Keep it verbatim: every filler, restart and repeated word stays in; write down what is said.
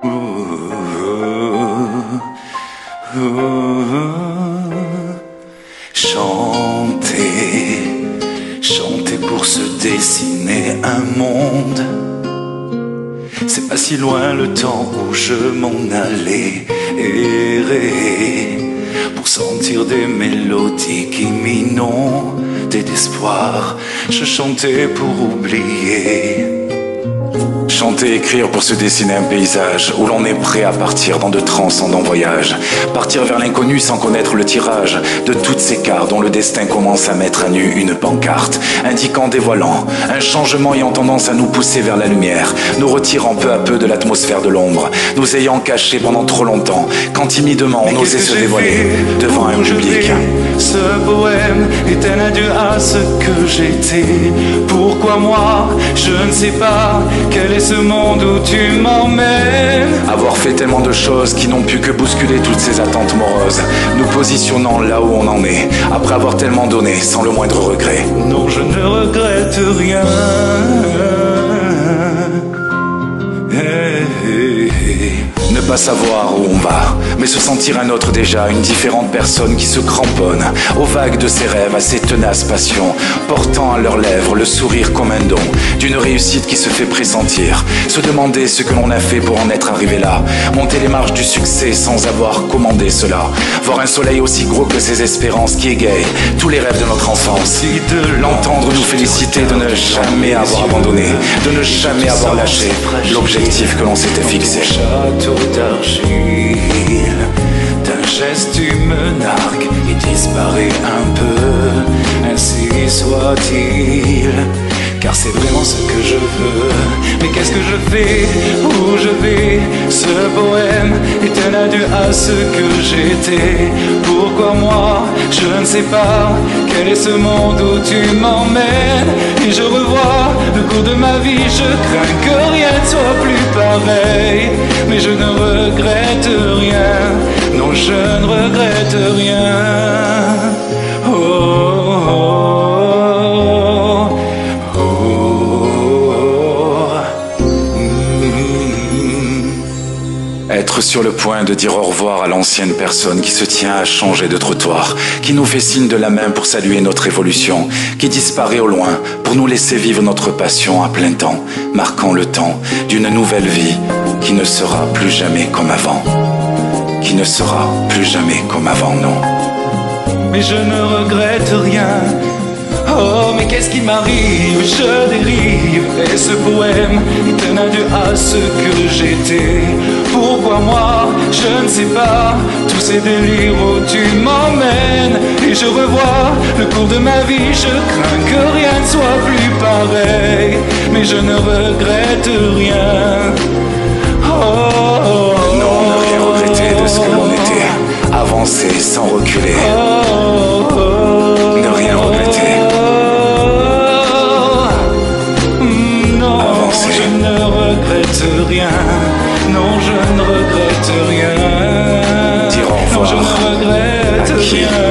Chanter, chanter pour se dessiner un monde. C'est pas si loin le temps où je m'en allais errer, pour sentir des mélodies qui m'inondaient d'espoir. Je chantais pour oublier. Chanter, écrire pour se dessiner un paysage où l'on est prêt à partir dans de transcendants voyages. Partir vers l'inconnu sans connaître le tirage de toutes ces cartes dont le destin commence à mettre à nu une pancarte, indiquant, dévoilant un changement ayant tendance à nous pousser vers la lumière, nous retirant peu à peu de l'atmosphère de l'ombre, nous ayant cachés pendant trop longtemps, quand timidement on osait se dévoiler devant un public. Ce poème est un adieu à ce que j'étais. Pourquoi moi, je ne sais pas. Quel est ce monde où tu m'emmènes? Avoir fait tellement de choses qui n'ont pu que bousculer toutes ces attentes moroses, nous positionnant là où on en est, après avoir tellement donné sans le moindre regret. Non, je ne regrette rien. Hey, hey, hey. Ne pas savoir où on va, mais se sentir un autre déjà, une différente personne qui se cramponne aux vagues de ses rêves, à ses tenaces passions, portant à leurs lèvres le sourire comme un don d'une réussite qui se fait pressentir. Se demander ce que l'on a fait pour en être arrivé là, monter les marches du succès sans avoir commandé cela, voir un soleil aussi gros que ses espérances qui égayent tous les rêves de notre enfance, l'entendre nous féliciter de ne jamais avoir abandonné, de ne jamais avoir lâché l'objectif que l'on s'était fixé. Château d'argile, d'un geste tu me nargues et disparais un peu, ainsi soit-il, car c'est vraiment ce que je veux. Mais qu'est-ce que je fais, où je vais? Ce poème est un adieu à ce que j'étais. Pourquoi moi, je ne sais pas. Quel est ce monde où tu m'emmènes? Et je revois le cours de ma vie. Je crains que rien ne soit plus pareil, mais je ne regrette rien. Non, je ne regrette rien. Oh, oh, oh, oh. Mm. Être sur le point de dire au revoir à l'ancienne personne qui se tient à changer de trottoir, qui nous fait signe de la main pour saluer notre évolution, qui disparaît au loin pour nous laisser vivre notre passion à plein temps, marquant le temps d'une nouvelle vie qui ne sera plus jamais comme avant. Qui ne sera plus jamais comme avant, non. Mais je ne regrette rien. Oh, mais qu'est-ce qui m'arrive? Je dérive. Et ce poème est un adieu à ce que j'étais. Pourquoi moi? Je ne sais pas. Tous ces délires où tu m'emmènes. Et je revois le cours de ma vie. Je crains que rien ne soit plus pareil, mais je ne regrette rien. Oh, oh, oh. Non, ne rien regretter de ce que l'on était. Avancer sans reculer. Oh, oh, oh. Ne rien regretter. Je ne regrette rien. Non, je ne regrette rien. Dire au revoir. Non, je ne regrette À qui? rien.